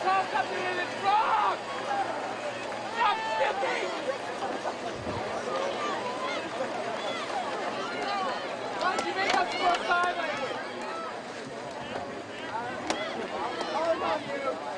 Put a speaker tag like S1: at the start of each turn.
S1: Stop something in it's wrong! Stop skipping! Why don't you make us more silent? How about you?